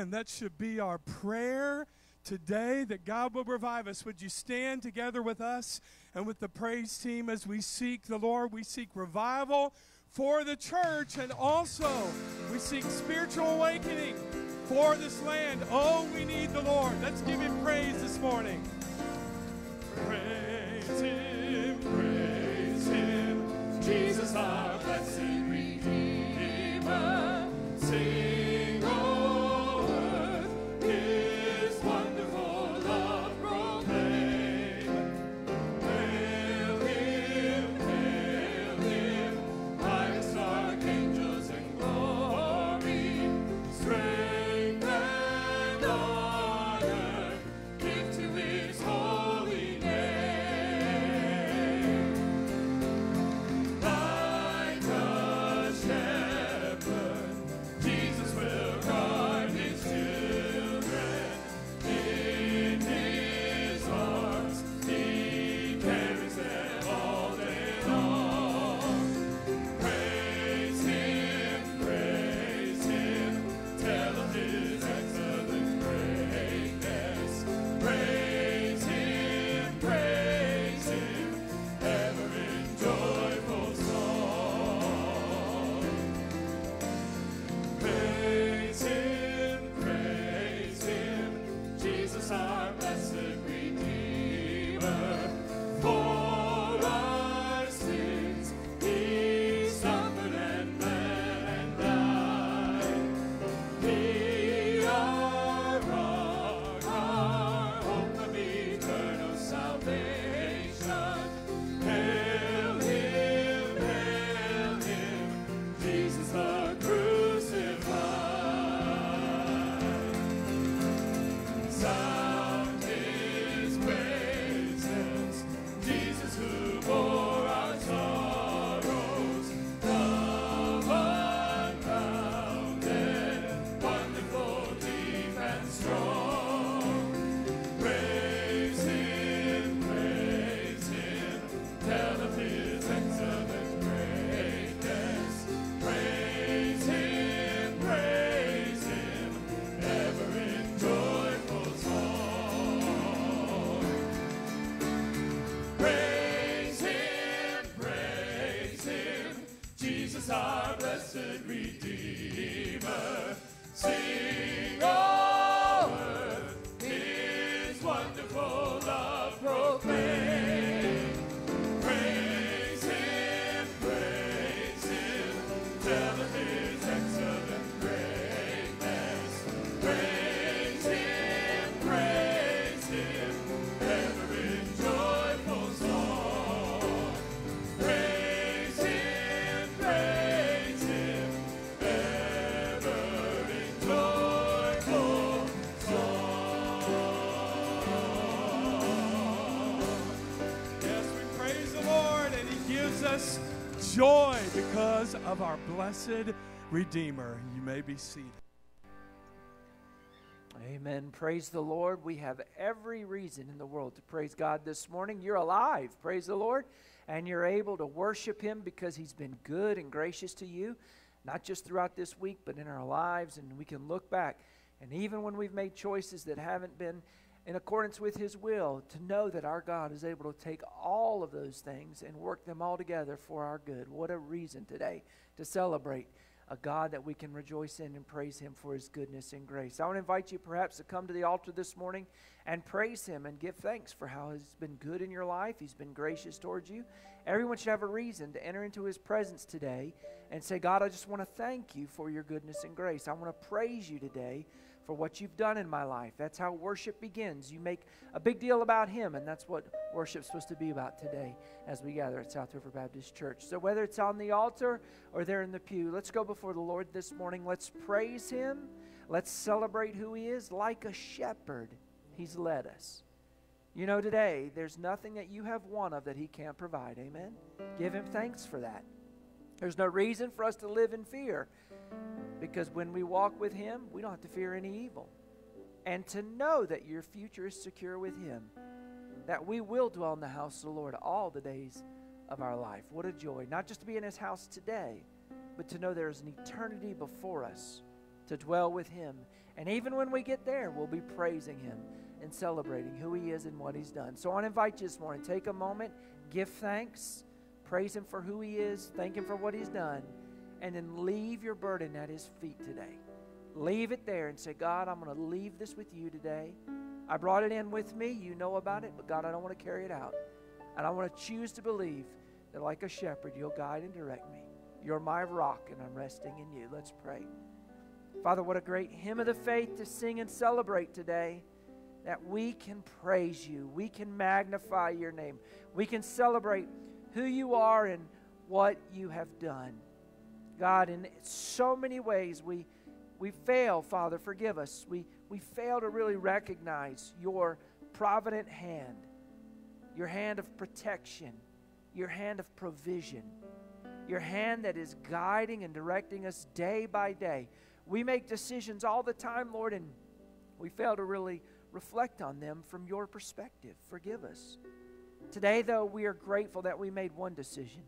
And that should be our prayer today, that God will revive us. Would you stand together with us and with the praise team as we seek the Lord? We seek revival for the church, and also we seek spiritual awakening for this land. Oh, we need the Lord. Let's give him praise this morning. Praise him, Jesus our blessed Redeemer. Sing, O earth, his wonderful love proclaim. Hail him, highest archangels in glory. Strength and honor give to his holy name. Like a shepherd, Jesus will guard his children. In his arms he carries them all day long. Praise him, tell of his excellent greatness. Praise him, ever in joyful song. Praise him, Jesus our blessed Redeemer. For our sins he suffered and bled and died. He our rock, our hope of eternal salvation. Hail him, Jesus the crucified. Sound his praises, Jesus who bore our sorrows. Love unbounded, wonderful, deep and strong. Praise him, tell of his excellent greatness. Praise him, ever in joyful song. Praise him, Jesus our blessed Redeemer. Sing, O earth, his wonderful love proclaim. Praise him, tell of his excellent greatness. Praise him, ever in joyful song. Praise him, ever in joyful song. Yes, we praise the Lord, and he gives us joy because of our blessed Redeemer. You may be seated. Amen. Praise the Lord. We have every reason in the world to praise God this morning. You're alive. Praise the Lord. And you're able to worship him because he's been good and gracious to you, not just throughout this week, but in our lives. And we can look back. And even when we've made choices that haven't been in accordance with his will, to know that our God is able to take all of those things and work them all together for our good. What a reason today to celebrate a God that we can rejoice in and praise him for his goodness and grace. I want to invite you perhaps to come to the altar this morning and praise him and give thanks for how he's been good in your life. He's been gracious towards you. Everyone should have a reason to enter into his presence today and say, God, I just want to thank you for your goodness and grace. I want to praise you today for what you've done in my life. That's how worship begins. You make a big deal about him, and that's what worship's supposed to be about today as we gather at South River Baptist Church. So whether it's on the altar or there in the pew, let's go before the Lord this morning. Let's praise him. Let's celebrate who he is. Like a shepherd, he's led us. You know, today, there's nothing that you have want of that he can't provide. Amen? Give him thanks for that. There's no reason for us to live in fear, because when we walk with him, we don't have to fear any evil. And to know that your future is secure with him, that we will dwell in the house of the Lord all the days of our life. What a joy, not just to be in his house today, but to know there is an eternity before us to dwell with him And even when we get there, we'll be praising Him and celebrating who He is and what He's done. So I want to invite you this morning, take a moment, give thanks, praise Him for who He is, thank Him for what He's done, and then leave your burden at His feet today. Leave it there and say, God, I'm going to leave this with you today. I brought it in with me. You know about it, but God, I don't want to carry it out. And I want to choose to believe that like a shepherd, you'll guide and direct me. You're my rock, and I'm resting in you. Let's pray. Father, what a great hymn of the faith to sing and celebrate today, that we can praise you. We can magnify your name. We can celebrate who you are and what you have done. God, in so many ways we fail, Father, forgive us. We fail to really recognize your provident hand, your hand of protection, your hand of provision, your hand that is guiding and directing us day by day. We make decisions all the time, Lord, and we fail to really reflect on them from your perspective. Forgive us. Today, though, we are grateful that we made one decision,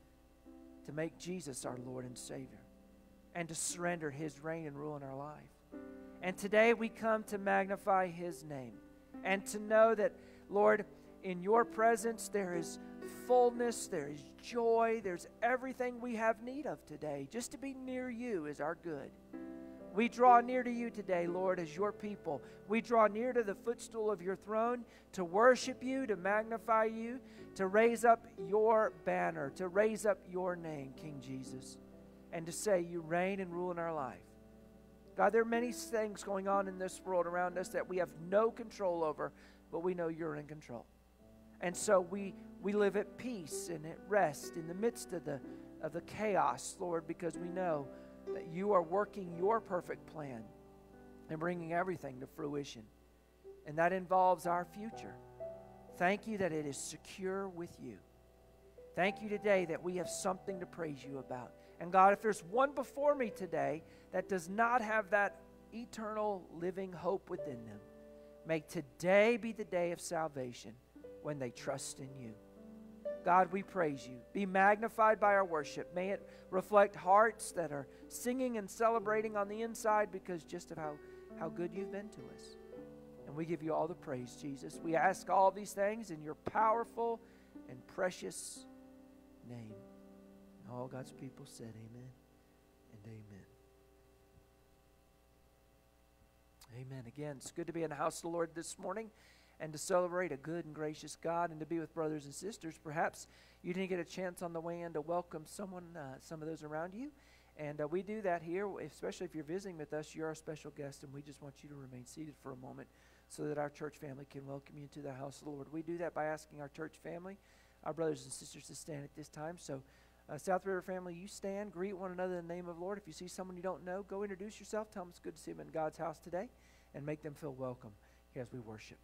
to make Jesus our Lord and Savior, and to surrender His reign and rule in our life. And today we come to magnify His name and to know that, Lord, in your presence there is fullness, there is joy, there's everything we have need of today. Just to be near you is our good. We draw near to you today, Lord, as your people. We draw near to the footstool of your throne to worship you, to magnify you, to raise up your banner, to raise up your name, King Jesus, and to say you reign and rule in our life. God, there are many things going on in this world around us that we have no control over, but we know you're in control. And so we live at peace and at rest in the midst of the chaos, Lord, because we know that you are working your perfect plan and bringing everything to fruition. And that involves our future. Thank you that it is secure with you. Thank you today that we have something to praise you about. And God, if there's one before me today that does not have that eternal living hope within them, may today be the day of salvation when they trust in you. God, we praise you. Be magnified by our worship. May it reflect hearts that are singing and celebrating on the inside because just of how good you've been to us. And we give you all the praise, Jesus. We ask all these things in your powerful and precious name. And all God's people said amen and amen. Amen. Again, it's good to be in the house of the Lord this morning and to celebrate a good and gracious God and to be with brothers and sisters. Perhaps you didn't get a chance on the way in to welcome someone, some of those around you. And we do that here, especially if you're visiting with us. You're our special guest, and we just want you to remain seated for a moment so that our church family can welcome you to the house of the Lord. We do that by asking our church family, our brothers and sisters, to stand at this time. So South River family, you stand, greet one another in the name of the Lord. If you see someone you don't know, go introduce yourself. Tell them it's good to see them in God's house today and make them feel welcome as we worship.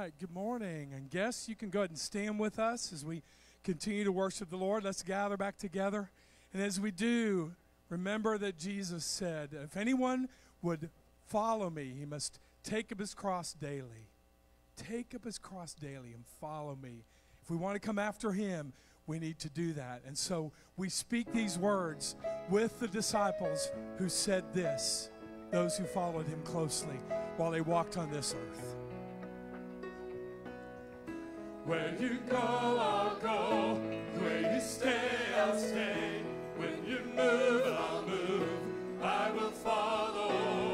right, good morning. And guests, you can go ahead and stand with us as we continue to worship the Lord. Let's gather back together. And as we do, remember that Jesus said, if anyone would follow me, he must take up his cross daily. Take up his cross daily and follow me. If we want to come after him, we need to do that. And so we speak these words with the disciples who said this, those who followed him closely while they walked on this earth. Where you go, I'll go. Where you stay, I'll stay. When you move, I'll move. I will follow.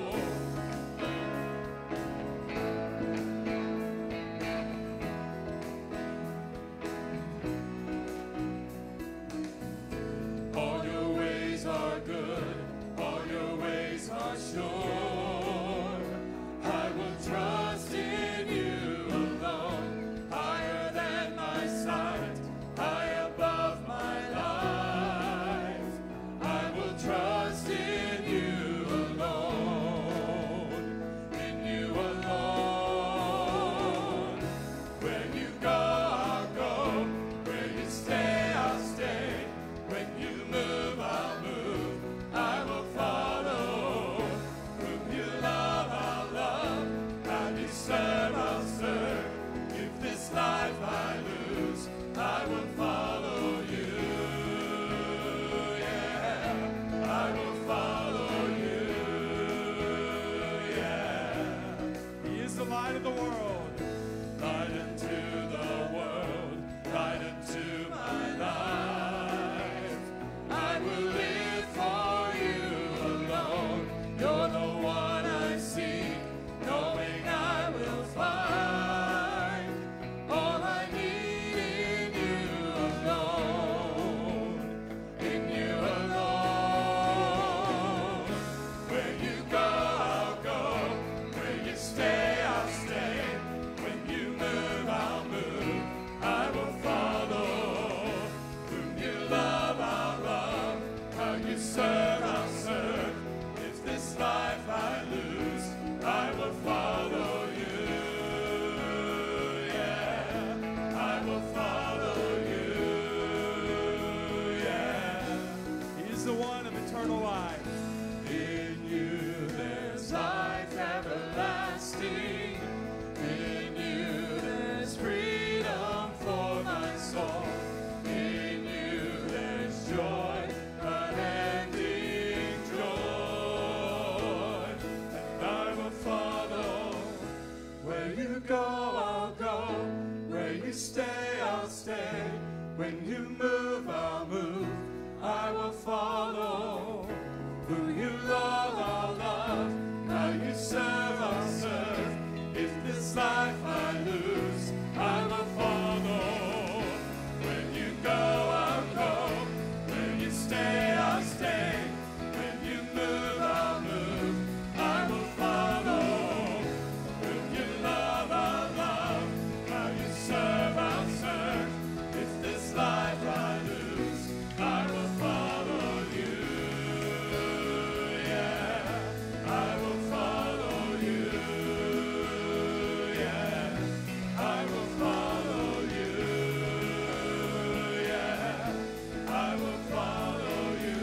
All your ways are good. All your ways are sure. I will trust in you alone. Higher than my sight, high above my life. I will trust in you alone. In you alone. Where you go, I'll go. Where you stay, I'll stay. When you move, I'll move. I will follow. Whom you love, I'll love. How you serve, I'll serve. If this life I lose, I will follow you. Yeah, I will follow you. Yeah, he is the light of the world. Light into the world. Light into my life. I will live for you alone. You're the one I seek, knowing I will find all I need in you alone. In you alone. Where you go, I'll go. Where you stay, I'll stay. When you move, I'll move. I will follow. Whom you love, I'll love. How you serve, I'll serve. If this life I lose, I will follow you. Yeah, I will follow you. Yeah, he's the one of eternal life. In you there's life everlasting. In you there's freedom for my soul. In you there's joy, unending joy. And I will follow. Where you go, I'll go. Where you stay, I'll stay. When you move, I'll move. I will follow. Who you love, I'll love. How you serve, I'll serve. If this life I lose, I will follow. When you go, I'll go. Where you stay, I'll stay. When you move, I'll move. I will follow. Whom you love, I'll love. How you serve, I'll serve. If this life I lose, I will follow you. Yeah, I will follow you. Yeah, I will follow you. Yeah, I will follow you.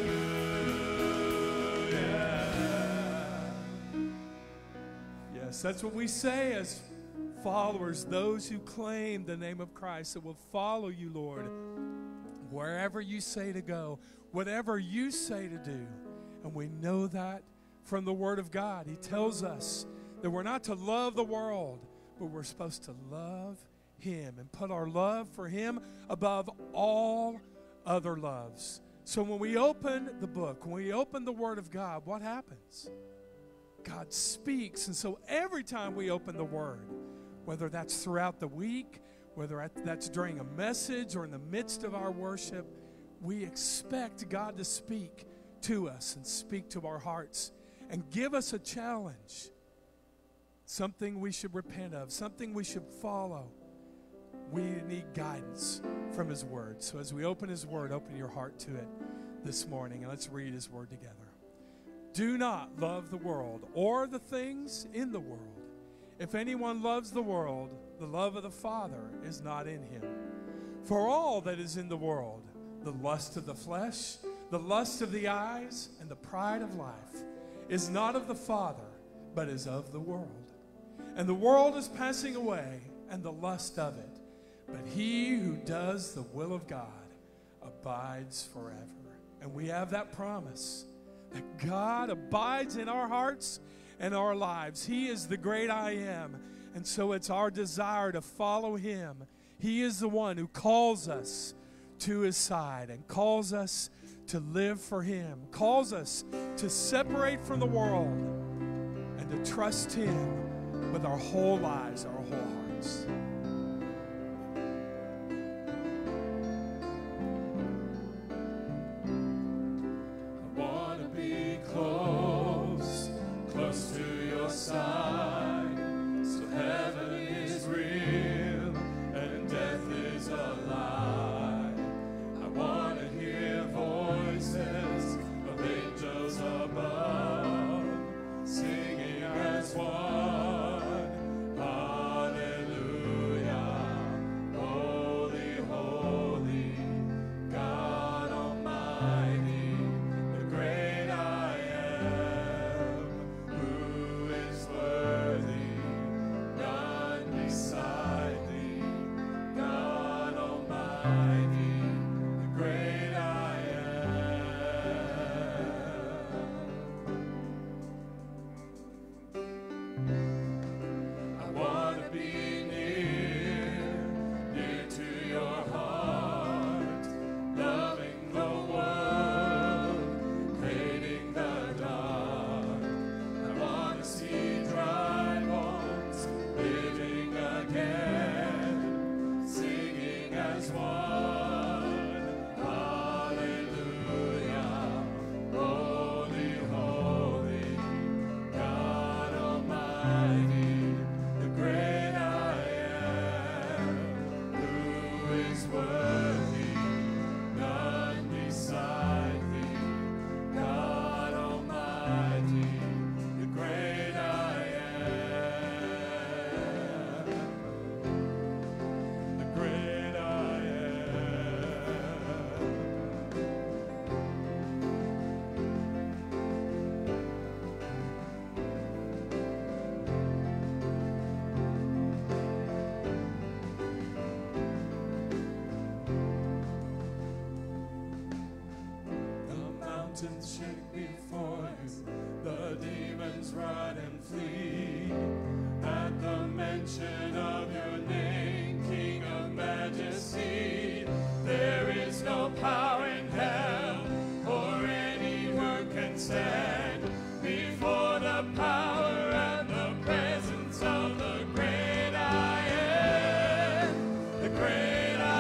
Yeah. Yes, that's what we say as followers, those who claim the name of Christ, that will follow you, Lord, wherever you say to go, whatever you say to do. And we know that from the Word of God. He tells us that we're not to love the world, but we're supposed to love Him and put our love for Him above all other loves. So when we open the book, when we open the Word of God, what happens? God speaks. And so every time we open the Word, whether that's throughout the week, whether that's during a message or in the midst of our worship, we expect God to speak to us and speak to our hearts and give us a challenge, something we should repent of, something we should follow. We need guidance from His Word. So as we open His Word, open your heart to it this morning, and let's read His Word together. Do not love the world or the things in the world. If anyone loves the world, the love of the Father is not in him. For all that is in the world, the lust of the flesh, the lust of the eyes, and the pride of life, is not of the Father, but is of the world. And the world is passing away, and the lust of it. But he who does the will of God abides forever. And we have that promise that God abides in our hearts and our lives. He is the great I am. And so it's our desire to follow him. He is the one who calls us to his side and calls us to live for him, calls us to separate from the world and to trust him with our whole lives, our whole hearts. I want to be close, close to your side, so heaven is real and death is a lie. I want to hear voices of angels above, singing as one. Mountains shake before you, the demons run and flee. At the mention of your name, King of Majesty, there is no power in hell or any who can stand before the power and the presence of the great I am, the great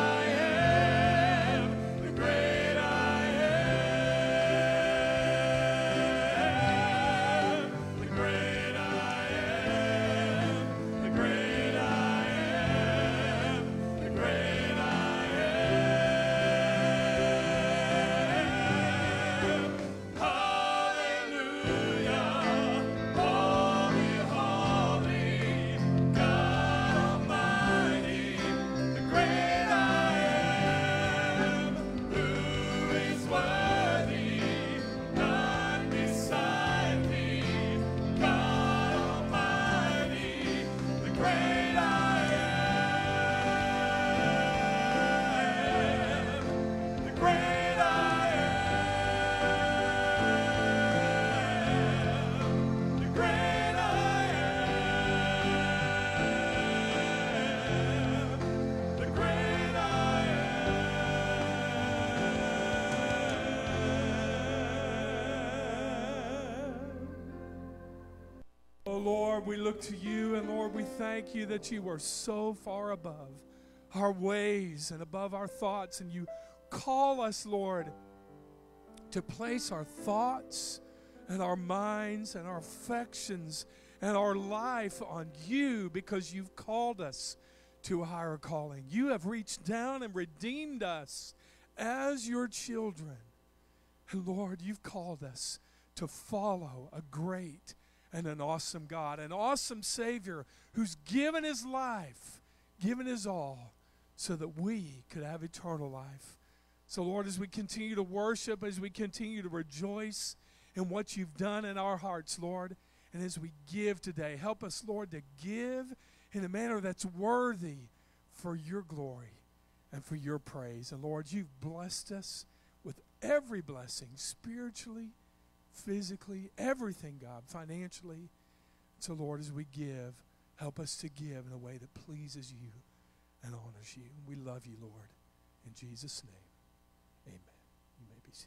Lord, we look to you, and Lord, we thank you that you are so far above our ways and above our thoughts, and you call us, Lord, to place our thoughts and our minds and our affections and our life on you because you've called us to a higher calling. You have reached down and redeemed us as your children. And Lord, you've called us to follow a great and an awesome God, an awesome Savior who's given his life, given his all, so that we could have eternal life. So, Lord, as we continue to worship, as we continue to rejoice in what you've done in our hearts, Lord, and as we give today, help us, Lord, to give in a manner that's worthy for your glory and for your praise. And, Lord, you've blessed us with every blessing, spiritually, physically, everything, God, financially. So, Lord, as we give, help us to give in a way that pleases you and honors you. We love you, Lord. In Jesus' name. Amen. You may be seated.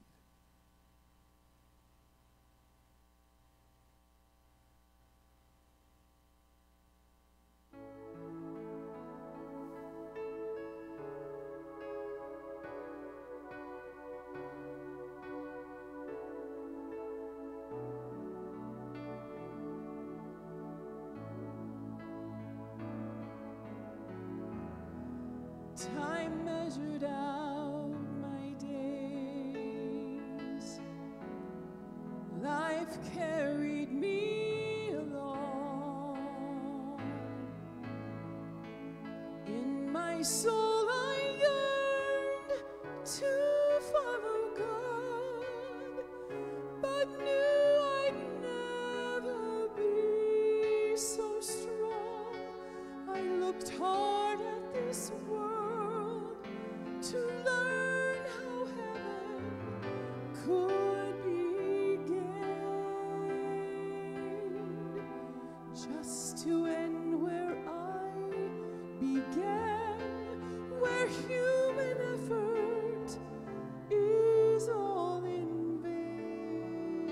Time measured out my days. Life carried me along. In my soul I yearned to follow God, but knew I'd never be so strong. I looked hard at this world to learn how heaven could be gained, just to end where I began, where human effort is all in vain.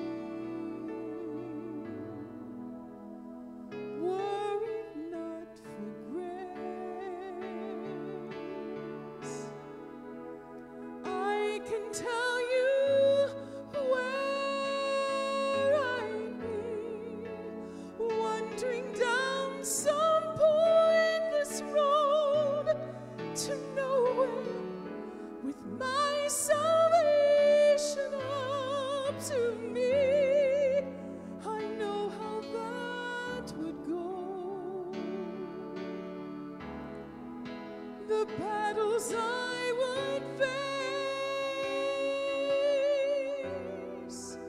Were it not for grace, I can tell you where I'd be, wandering down some pointless road to nowhere, with my salvation up to me. I know how that would go. The battles I would face,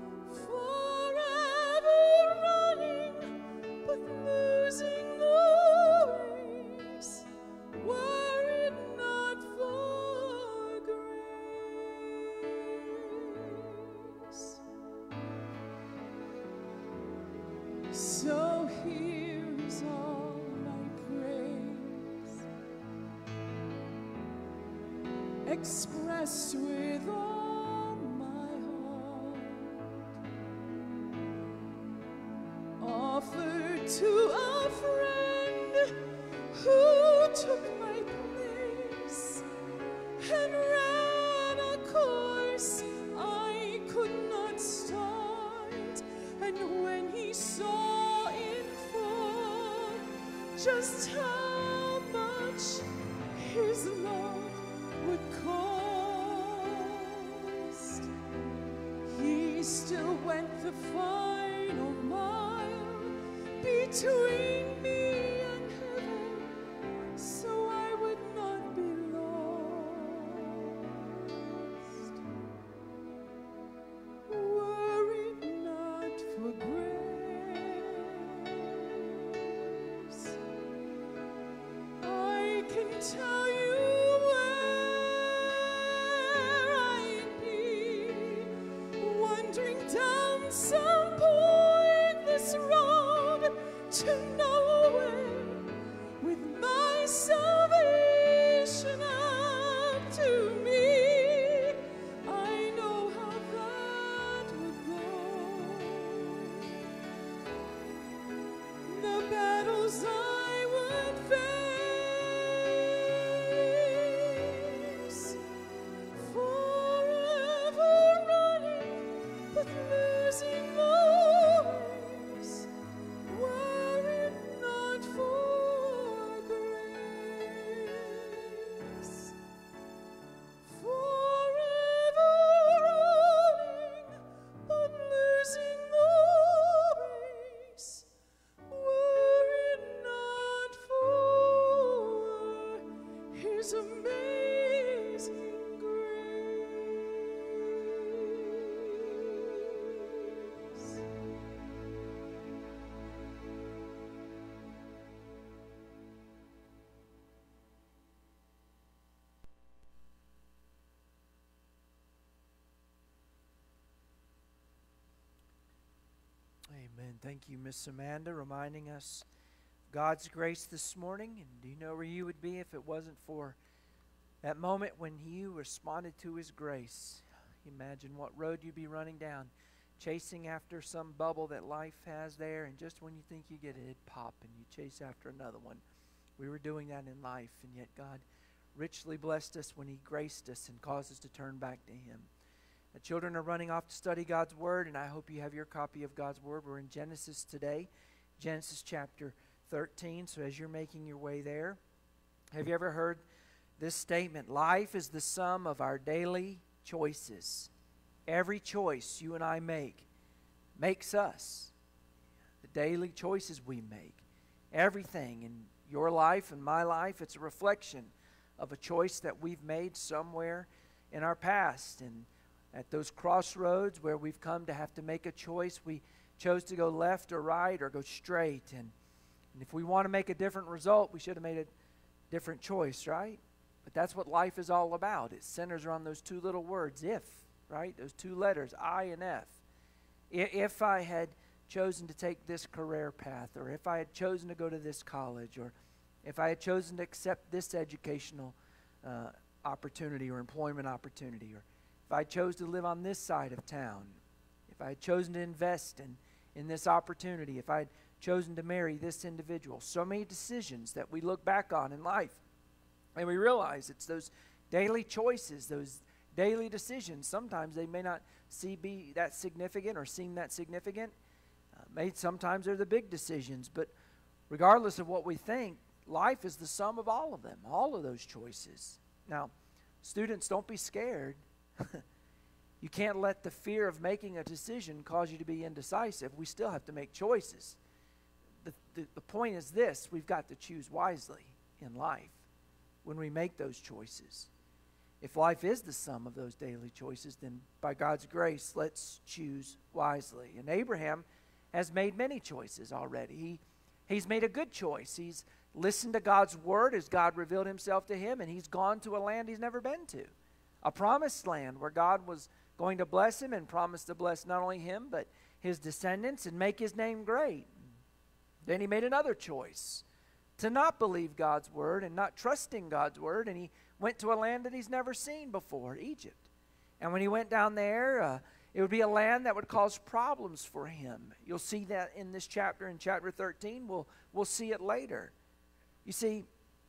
forever running but losing the race, were it not for grace. So here's all my praise, expressed with all my heart, offered to a friend who took my place and ran a course I could not start. And when he saw in full just how much his love would cost, he still went the final mile between me and heaven, so I would not be lost. Were it not for grace, I can tell you where I'd be, wandering down some pointless road to nowhere, Amen. Thank you, Miss Amanda, reminding us God's grace this morning. And do you know where you would be if it wasn't for that moment when you responded to His grace? Imagine what road you'd be running down, chasing after some bubble that life has there, and just when you think you get it, it'd pop and you chase after another one. We were doing that in life, and yet God richly blessed us when He graced us and caused us to turn back to Him. The children are running off to study God's Word, and I hope you have your copy of God's Word. We're in Genesis today, Genesis chapter 13. So as you're making your way there, have you ever heard this statement? Life is the sum of our daily choices. Every choice you and I make makes us. The daily choices we make. Everything in your life and my life, it's a reflection of a choice that we've made somewhere in our past. And at those crossroads where we've come to have to make a choice, we chose to go left or right or go straight. And if we want to make a different result, we should have made a different choice, right? But that's what life is all about. It centers around those two little words, if, right? Those two letters, I and F. If I had chosen to take this career path, or if I had chosen to go to this college, or if I had chosen to accept this educational opportunity or employment opportunity, or if I chose to live on this side of town, if I had chosen to invest in this opportunity, if I had chosen to marry this individual. So many decisions that we look back on in life, and we realize it's those daily choices, those daily decisions. Sometimes they may not be that significant or seem that significant. Sometimes they're the big decisions, but regardless of what we think, life is the sum of all of them, all of those choices. Now, students, don't be scared. You can't let the fear of making a decision cause you to be indecisive. We still have to make choices. The point is this: we've got to choose wisely in life when we make those choices. If life is the sum of those daily choices, then by God's grace, let's choose wisely. And Abraham has made many choices already. He's made a good choice. He's listened to God's word as God revealed Himself to him, and he's gone to a land he's never been to. A promised land where God was going to bless him and promised to bless not only him but his descendants and make His name great. Then he made another choice, to not believe God's word and not trusting God's word, and he went to a land that he's never seen before, Egypt. And when he went down there, it would be a land that would cause problems for him. You'll see that in this chapter, in chapter 13. We'll see it later. You see,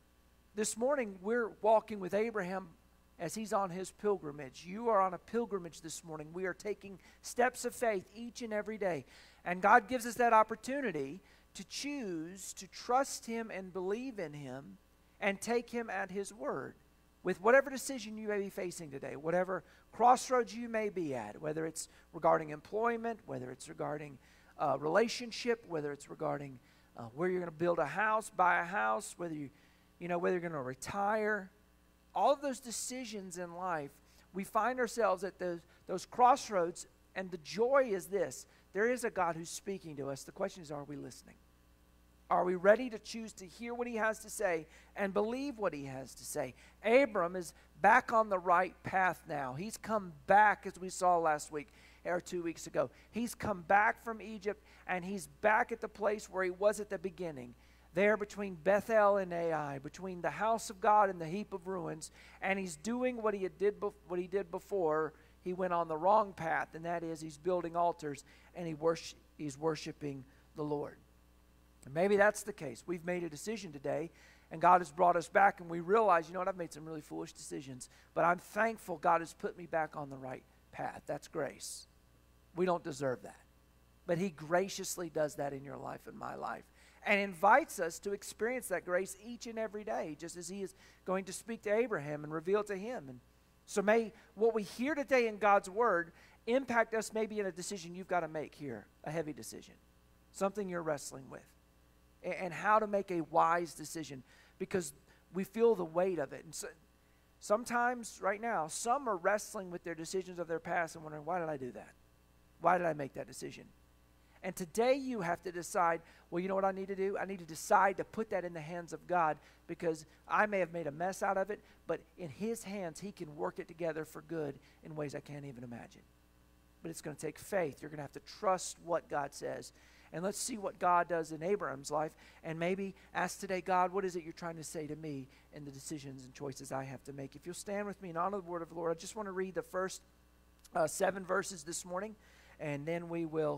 this morning we're walking with Abraham as he's on his pilgrimage. You are on a pilgrimage this morning. We are taking steps of faith each and every day. And God gives us that opportunity to choose to trust Him and believe in Him and take Him at His word. With whatever decision you may be facing today, whatever crossroads you may be at, whether it's regarding employment, whether it's regarding relationship, whether it's regarding where you're going to build a house, buy a house, whether whether you're going to retire. All of those decisions in life, we find ourselves at those crossroads, and the joy is this: there is a God who's speaking to us. The question is, are we listening? Are we ready to choose to hear what He has to say and believe what He has to say? Abram is back on the right path now. He's come back, as we saw last week or 2 weeks ago. He's come back from Egypt, and he's back at the place where he was at the beginning, there between Bethel and Ai, between the house of God and the heap of ruins, and he's doing what he did before. He went on the wrong path, and that is he's building altars, and he's worshiping the Lord. And maybe that's the case. We've made a decision today, and God has brought us back, and we realize, I've made some really foolish decisions, but I'm thankful God has put me back on the right path. That's grace. We don't deserve that, but He graciously does that in your life and my life, and invites us to experience that grace each and every day, just as He is going to speak to Abraham and reveal to him. And so may what we hear today in God's word impact us maybe in a decision you've got to make here, a heavy decision, something you're wrestling with, and how to make a wise decision, because we feel the weight of it. And so, sometimes, right now, some are wrestling with their decisions of their past and wondering, why did I do that? Why did I make that decision? And today you have to decide, well, you know what I need to do? I need to decide to put that in the hands of God, because I may have made a mess out of it, but in His hands, He can work it together for good in ways I can't even imagine. But it's going to take faith. You're going to have to trust what God says. And let's see what God does in Abraham's life. And maybe ask today, God, what is it you're trying to say to me in the decisions and choices I have to make? If you'll stand with me in honor of the word of the Lord, I just want to read the first 7 verses this morning, and then we will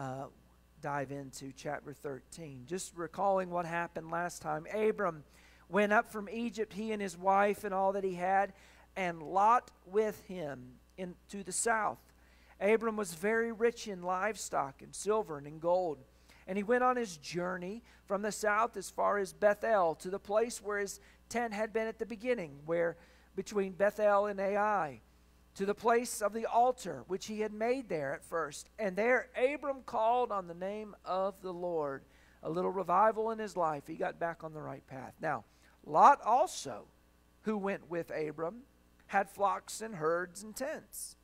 dive into chapter 13. Just recalling what happened last time. Abram went up from Egypt, he and his wife and all that he had, and Lot with him into the south. Abram was very rich in livestock and silver and in gold. And he went on his journey from the south as far as Bethel, to the place where his tent had been at the beginning, where between Bethel and Ai, to the place of the altar which he had made there at first. And there Abram called on the name of the Lord. A little revival in his life. He got back on the right path. Now, Lot also, who went with Abram, had flocks and herds and tents.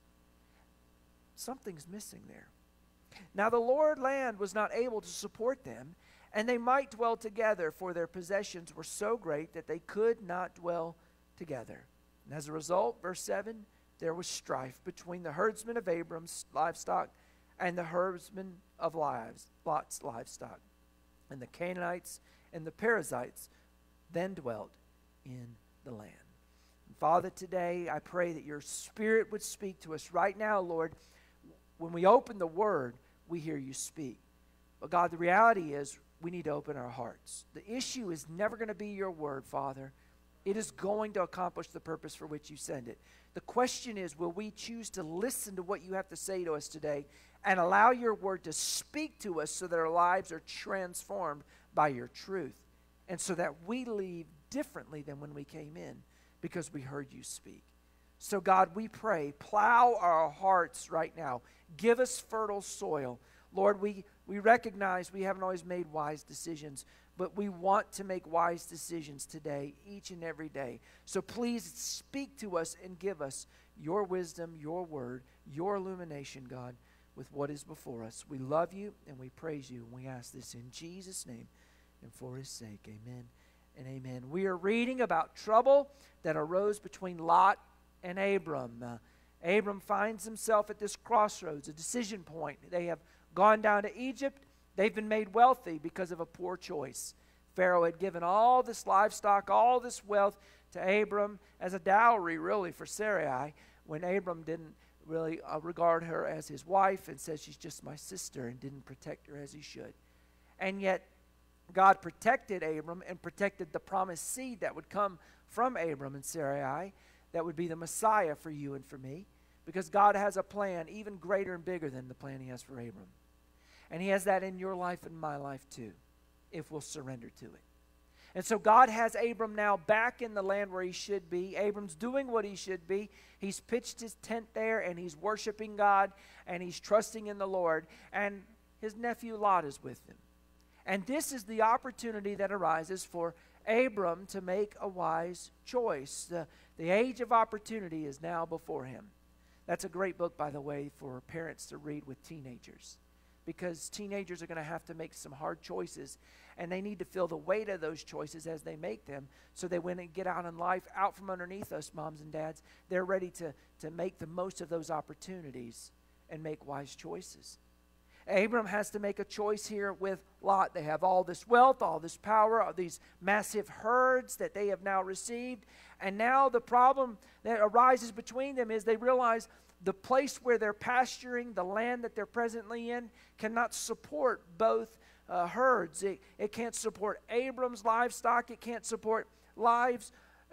Something's missing there. Now the Lord land was not able to support them, and they might dwell together, for their possessions were so great that they could not dwell together. And as a result, verse 7, there was strife between the herdsmen of Abram's livestock and the herdsmen of Lot's livestock. And the Canaanites and the Perizzites then dwelt in the land. And Father, today I pray that your Spirit would speak to us right now, Lord. When we open the Word, we hear you speak. But God, the reality is we need to open our hearts. The issue is never going to be your Word, Father. It is going to accomplish the purpose for which you send it. The question is, will we choose to listen to what you have to say to us today and allow your Word to speak to us so that our lives are transformed by your truth, and so that we leave differently than when we came in because we heard you speak. So God, we pray, plow our hearts right now. Give us fertile soil. Lord, we recognize we haven't always made wise decisions, but we want to make wise decisions today, each and every day. So please speak to us and give us your wisdom, your word, your illumination, God, with what is before us. We love you and we praise you, and we ask this in Jesus' name and for his sake. Amen and amen. We are reading about trouble that arose between Lot and Abram. Abram finds himself at this crossroads, a decision point. They have gone down to Egypt. They've been made wealthy because of a poor choice. Pharaoh had given all this livestock, all this wealth to Abram as a dowry, really, for Sarai, when Abram didn't really regard her as his wife and said she's just my sister, and didn't protect her as he should. And yet God protected Abram and protected the promised seed that would come from Abram and Sarai, that would be the Messiah for you and for me, because God has a plan even greater and bigger than the plan he has for Abram. And he has that in your life and my life too, if we'll surrender to it. And so God has Abram now back in the land where he should be. Abram's doing what he should be. He's pitched his tent there, and he's worshiping God, and he's trusting in the Lord. And his nephew Lot is with him. And this is the opportunity that arises for Abram to make a wise choice. The age of opportunity is now before him. That's a great book, by the way, for parents to read with teenagers, because teenagers are going to have to make some hard choices, and they need to feel the weight of those choices as they make them, so that when they get out in life, out from underneath us, moms and dads, they're ready to make the most of those opportunities and make wise choices. Abram has to make a choice here with Lot. They have all this wealth, all this power, all these massive herds that they have now received. And now the problem that arises between them is they realize the place where they're pasturing, the land that they're presently in, cannot support both herds. It can't support Abram's livestock. It can't support Lot's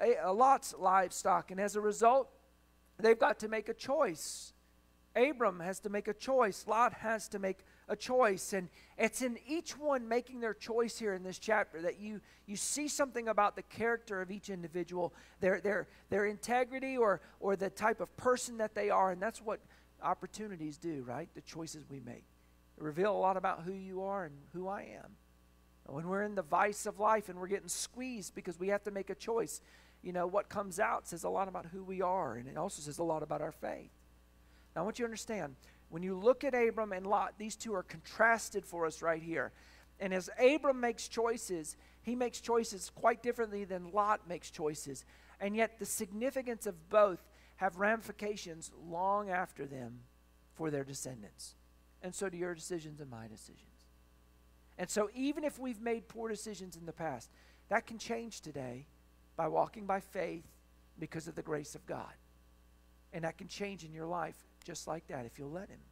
livestock. And as a result, they've got to make a choice. Abram has to make a choice. Lot has to make a choice. And it's in each one making their choice here in this chapter that you see something about the character of each individual, their integrity or the type of person that they are. And that's what opportunities do, right? The choices we make. They reveal a lot about who you are and who I am. When we're in the vice of life and we're getting squeezed because we have to make a choice, you know, what comes out says a lot about who we are, and it also says a lot about our faith. Now, I want you to understand, when you look at Abram and Lot, these two are contrasted for us right here. And as Abram makes choices, he makes choices quite differently than Lot makes choices. And yet the significance of both have ramifications long after them for their descendants. And so do your decisions and my decisions. And so even if we've made poor decisions in the past, that can change today by walking by faith because of the grace of God. And that can change in your life just like that if you'll let Him.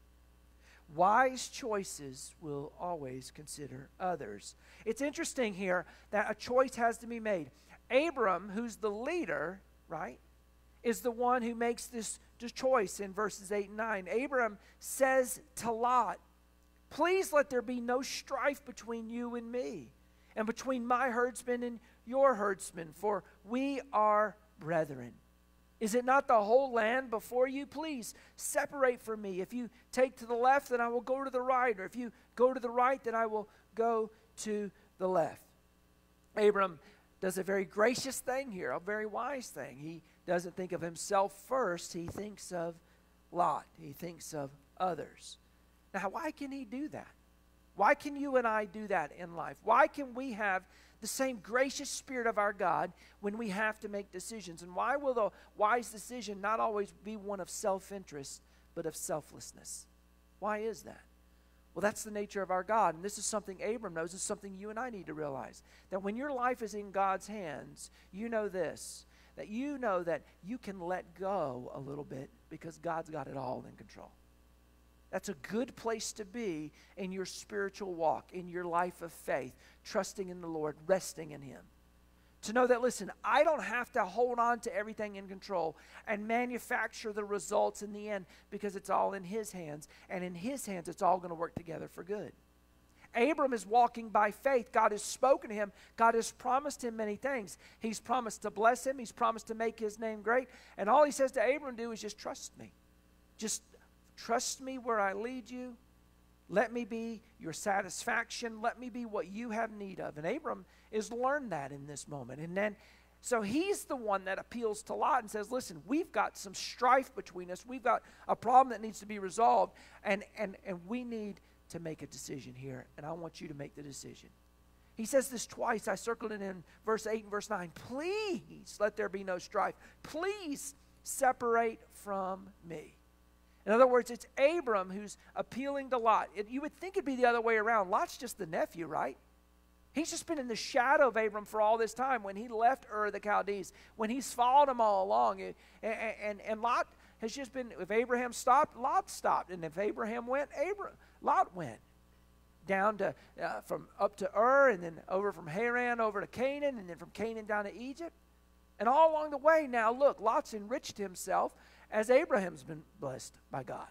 Wise choices will always consider others. It's interesting here that a choice has to be made. Abram, who's the leader, right, is the one who makes this choice in verses 8 and 9. Abram says to Lot, please let there be no strife between you and me, and between my herdsmen and your herdsmen, for we are brethren. Is it not the whole land before you? Please separate from me. If you take to the left, then I will go to the right. Or if you go to the right, then I will go to the left. Abram does a very gracious thing here, a very wise thing. He doesn't think of himself first. He thinks of Lot. He thinks of others. Now, why can he do that? Why can you and I do that in life? Why can we have the same gracious spirit of our God when we have to make decisions? And why will the wise decision not always be one of self-interest, but of selflessness? Why is that? Well, that's the nature of our God. And this is something Abram knows. It's something you and I need to realize. That when your life is in God's hands, you know this. That you know that you can let go a little bit because God's got it all in control. That's a good place to be in your spiritual walk, in your life of faith, trusting in the Lord, resting in Him. To know that, listen, I don't have to hold on to everything in control and manufacture the results in the end because it's all in His hands. And in His hands, it's all going to work together for good. Abram is walking by faith. God has spoken to him. God has promised him many things. He's promised to bless him. He's promised to make His name great. And all He says to Abram do is just trust me. Just trust me where I lead you. Let me be your satisfaction. Let me be what you have need of. And Abram has learned that in this moment. And then, so he's the one that appeals to Lot and says, listen, we've got some strife between us. We've got a problem that needs to be resolved. And we need to make a decision here. And I want you to make the decision. He says this twice. I circled it in verse 8 and verse 9. Please let there be no strife. Please separate from me. In other words, it's Abram who's appealing to Lot. You would think it'd be the other way around. Lot's just the nephew, right? He's just been in the shadow of Abram for all this time when he left Ur of the Chaldees, when he's followed him all along. And Lot has just been, if Abraham stopped, Lot stopped. And if Abraham went, Lot went. Down to, from up to Ur, and then over from Haran over to Canaan, and then from Canaan down to Egypt. And all along the way now, look, Lot's enriched himself as Abraham's been blessed by God.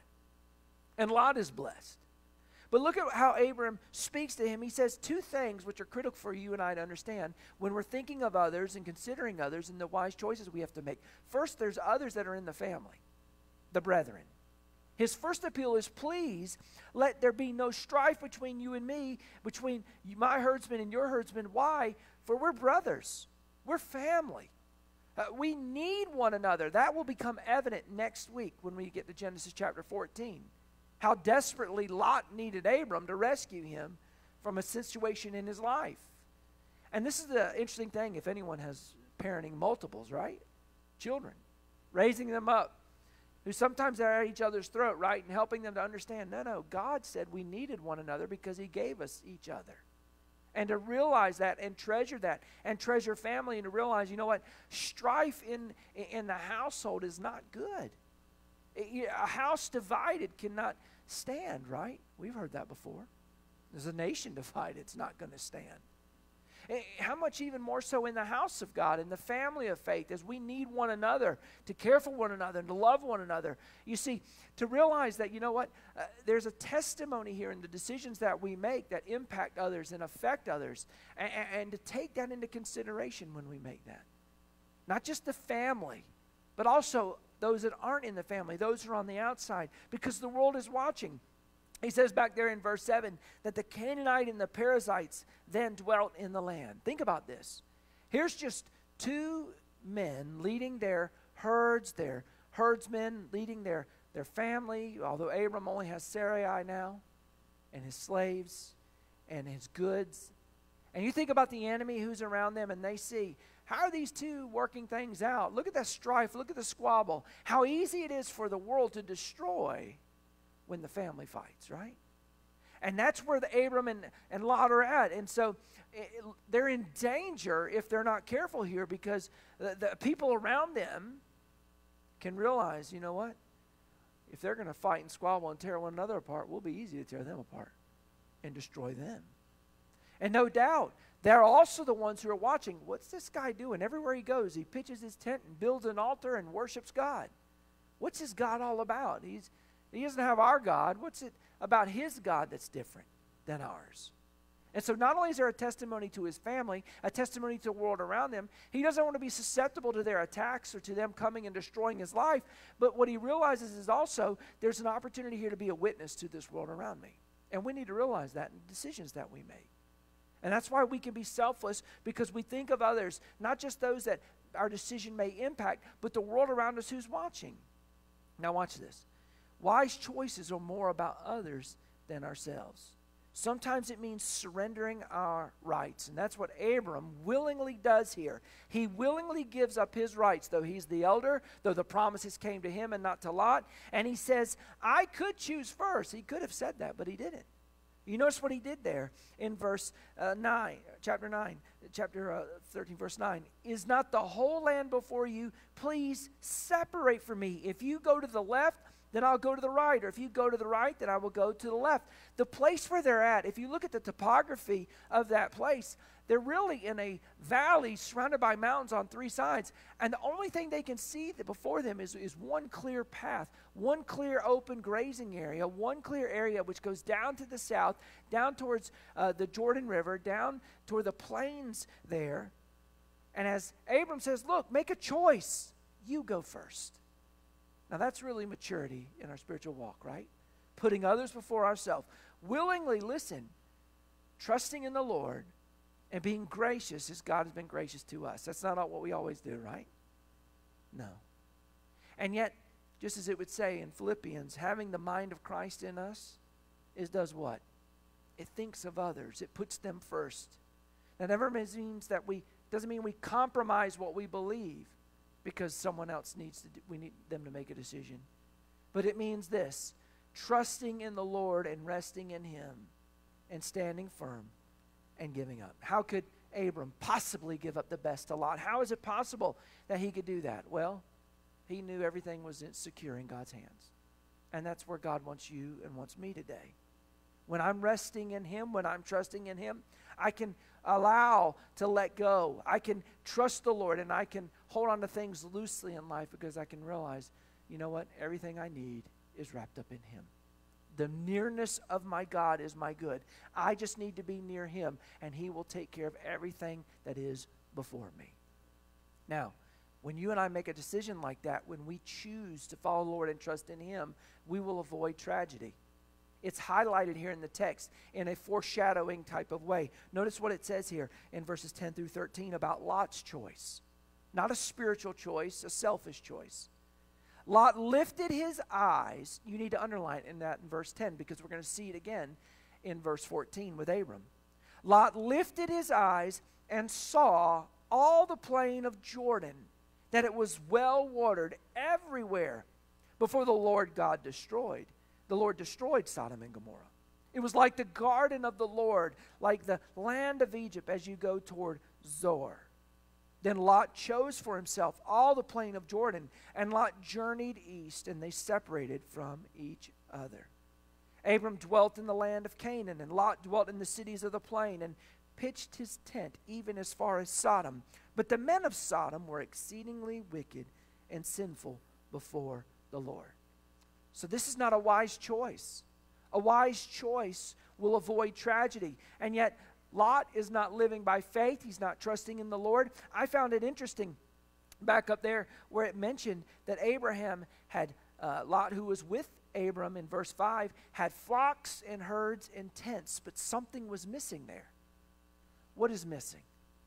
And Lot is blessed. But look at how Abram speaks to him. He says two things which are critical for you and I to understand when we're thinking of others and considering others and the wise choices we have to make. First, there's others that are in the family, the brethren. His first appeal is, please let there be no strife between you and me, between my herdsmen and your herdsmen. Why? For we're brothers. We're family. We need one another. That will become evident next week when we get to Genesis chapter 14. How desperately Lot needed Abram to rescue him from a situation in his life. And this is the interesting thing if anyone has parenting multiples, right? Children. Raising them up. Who sometimes are at each other's throat, right? And helping them to understand, no, God said we needed one another because He gave us each other. And to realize that and treasure family, and to realize, you know what, strife in the household is not good. A house divided cannot stand, right? We've heard that before. There's a nation divided, it's not going to stand. How much even more so in the house of God, in the family of faith, as we need one another, to care for one another and to love one another. You see, to realize that, you know what, there's a testimony here in the decisions that we make that impact others and affect others, and to take that into consideration when we make that. Not just the family, but also those that aren't in the family, those who are on the outside, because the world is watching. He says back there in verse 7 that the Canaanite and the Perizzites then dwelt in the land. Think about this. Here's just two men leading their herds, their herdsmen leading their family, although Abram only has Sarai now, and his slaves, and his goods. And you think about the enemy who's around them, and they see, how are these two working things out? Look at that strife, look at the squabble. How easy it is for the world to destroy when the family fights, right? And that's where the Abram and Lot are at. And so they're in danger if they're not careful here, because the people around them can realize, you know what? If they're going to fight and squabble and tear one another apart, we'll be easy to tear them apart and destroy them. And no doubt, they're also the ones who are watching. What's this guy doing? Everywhere he goes, he pitches his tent and builds an altar and worships God. What's his God all about? He doesn't have our God. What's it about his God that's different than ours? And so not only is there a testimony to his family, a testimony to the world around them, he doesn't want to be susceptible to their attacks or to them coming and destroying his life, but what he realizes is also there's an opportunity here to be a witness to this world around me. And we need to realize that in the decisions that we make. And that's why we can be selfless, because we think of others, not just those that our decision may impact, but the world around us who's watching. Now watch this. Wise choices are more about others than ourselves. Sometimes it means surrendering our rights, and that's what Abram willingly does here. He willingly gives up his rights, though he's the elder, though the promises came to him and not to Lot, and he says, I could choose first. He could have said that, but he didn't. You notice what he did there in verse 9, chapter 13, verse 9. Is not the whole land before you? Please separate from me. If you go to the left, then I'll go to the right. Or if you go to the right, then I will go to the left. The place where they're at, if you look at the topography of that place, they're really in a valley surrounded by mountains on three sides. And the only thing they can see before them is one clear path, one clear open grazing area, one clear area which goes down to the south, down towards the Jordan River, down toward the plains there. And as Abram says, look, make a choice. You go first. Now that's really maturity in our spiritual walk, right? Putting others before ourselves. Willingly, listen, trusting in the Lord and being gracious as God has been gracious to us. That's not what we always do, right? No. And yet, just as it would say in Philippians, having the mind of Christ in us does what? It thinks of others. It puts them first. That never means that doesn't mean we compromise what we believe because someone else we need them to make a decision. But it means this: trusting in the Lord and resting in him and standing firm and giving up. How could Abram possibly give up the best to Lot? How is it possible that he could do that? Well, he knew everything was secure in God's hands. And that's where God wants you and wants me today. When I'm resting in him, when I'm trusting in him, I can allow to let go. I can trust the Lord, and I can hold on to things loosely in life because I can realize, you know what? Everything I need is wrapped up in him. The nearness of my God is my good. I just need to be near him, and he will take care of everything that is before me. Now, when you and I make a decision like that, when we choose to follow the Lord and trust in him, we will avoid tragedy. It's highlighted here in the text in a foreshadowing type of way. Notice what it says here in verses 10 through 13 about Lot's choice. Not a spiritual choice, a selfish choice. Lot lifted his eyes. You need to underline in that in verse 10 because we're going to see it again in verse 14 with Abram. Lot lifted his eyes and saw all the plain of Jordan, that it was well watered everywhere before the Lord God destroyed. The Lord destroyed Sodom and Gomorrah. It was like the garden of the Lord, like the land of Egypt as you go toward Zoar. Then Lot chose for himself all the plain of Jordan, and Lot journeyed east, and they separated from each other. Abram dwelt in the land of Canaan, and Lot dwelt in the cities of the plain, and pitched his tent even as far as Sodom. But the men of Sodom were exceedingly wicked and sinful before the Lord. So this is not a wise choice. A wise choice will avoid tragedy. And yet, Lot is not living by faith. He's not trusting in the Lord. I found it interesting back up there where it mentioned that Abraham had, Lot who was with Abram in verse 5, had flocks and herds and tents, but something was missing there. What is missing?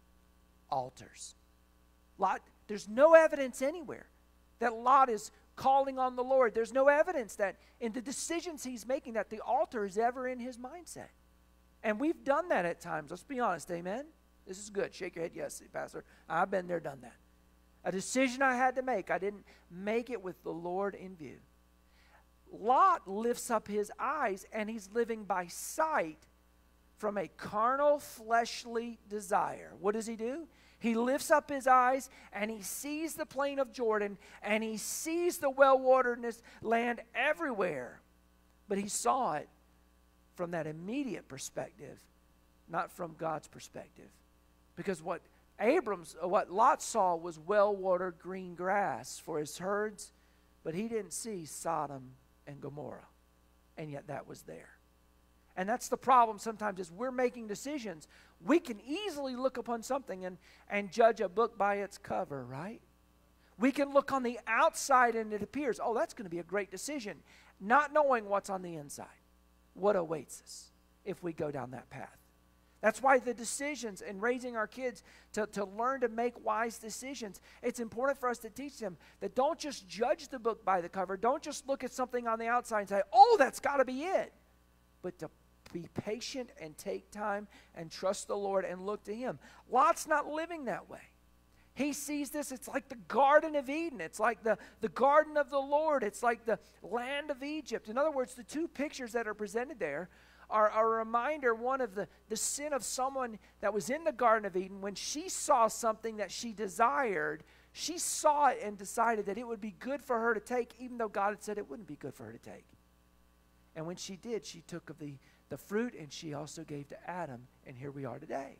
Altars. Lot, there's no evidence anywhere that Lot is calling on the Lord. There's no evidence that in the decisions he's making that the altar is ever in his mindset. And we've done that at times. Let's be honest, amen? This is good. Shake your head, yes, Pastor. I've been there, done that. A decision I had to make, I didn't make it with the Lord in view. Lot lifts up his eyes, and he's living by sight from a carnal, fleshly desire. What does he do? He lifts up his eyes, and he sees the plain of Jordan, and he sees the well-watered land everywhere. But he saw it from that immediate perspective, not from God's perspective. Because what Lot saw was well-watered green grass for his herds, but he didn't see Sodom and Gomorrah. And yet that was there. And that's the problem sometimes, is we're making decisions. We can easily look upon something and judge a book by its cover, right? We can look on the outside and it appears, oh, that's going to be a great decision, not knowing what's on the inside, what awaits us if we go down that path. That's why the decisions in raising our kids to learn to make wise decisions, it's important for us to teach them that don't just judge the book by the cover. Don't just look at something on the outside and say, oh, that's got to be it. But to be patient and take time and trust the Lord and look to Him. Lot's not living that way. He sees this, it's like the Garden of Eden. It's like the garden of the Lord. It's like the land of Egypt. In other words, the two pictures that are presented there are a reminder, one of the sin of someone that was in the Garden of Eden. When she saw something that she desired, she saw it and decided that it would be good for her to take, even though God had said it wouldn't be good for her to take. And when she did, she took of the fruit, and she also gave to Adam, and here we are today.